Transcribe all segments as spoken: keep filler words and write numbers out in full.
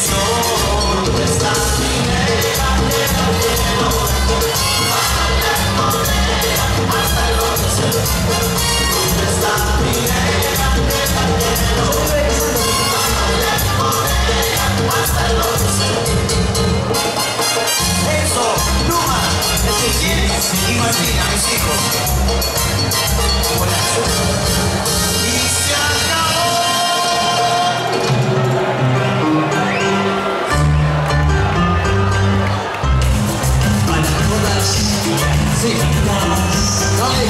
Imagina, mis hijos. Y se acabó. Para todas, sí, dale.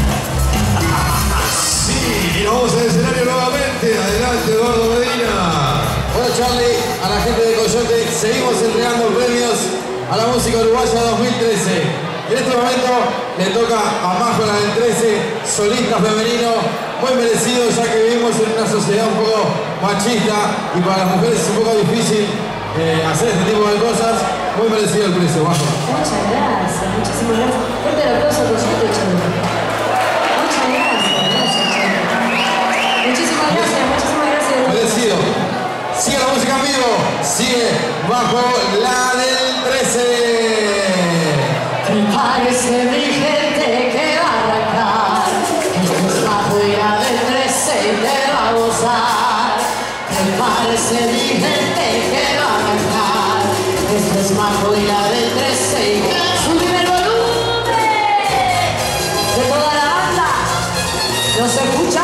Sí, y nos vamos al escenario nuevamente. Adelante, Eduardo Medina. Bueno, Charlie, a la gente de Coyote, seguimos entregando premios a la música uruguaya dos mil trece. En este momento le toca a Majo, la del trece, solista femenino, muy merecido ya que vivimos en una sociedad un poco machista y para las mujeres es un poco difícil eh, hacer este tipo de cosas. Muy merecido el precio, Majo. Muchas gracias, muchísimas gracias. Fuerte el aplauso por suerte, Charlie. Muchas gracias, gracias, Charlie. Muchísimas gracias, muchísimas gracias. Merecido. Sigue la música en vivo, sigue Majo, la del trece. Prepárese mi gente que va a arrancar, esto es Majo y la del trece y te va a gozar. Prepárese mi gente que va a arrancar, esto es Majo y la del trece y subime el volumen de toda la banda. ¿No se escucha?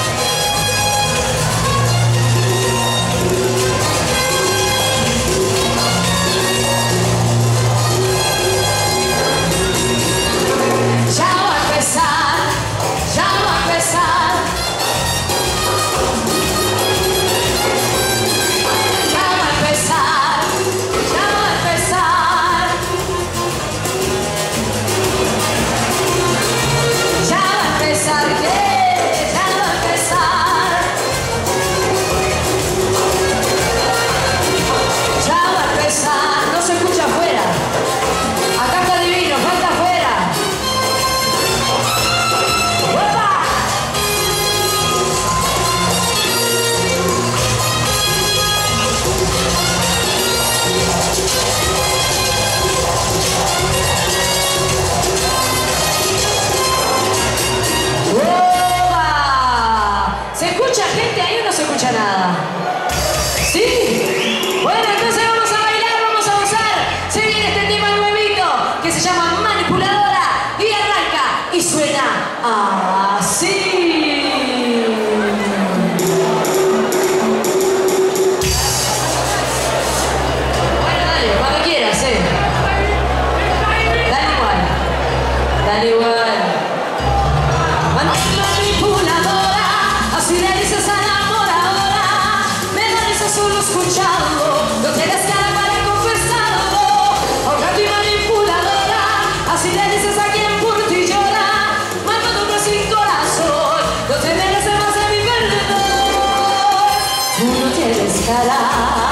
Nada. ¿Sí? Bueno, entonces vamos a bailar, vamos a gozar. Se viene este tema nuevito que se llama Manipuladora y arranca y suena así. Bueno, dale, cuando quieras, eh. Dale igual. Dale igual. Manipuladora, así le dices a la solo escuchando, no tienes cara para confesarlo. Ahora tu manipuladora, así le dices a quien por ti llora, matándote sin corazón, no te mereces más de mi perdón. Tú no tienes cara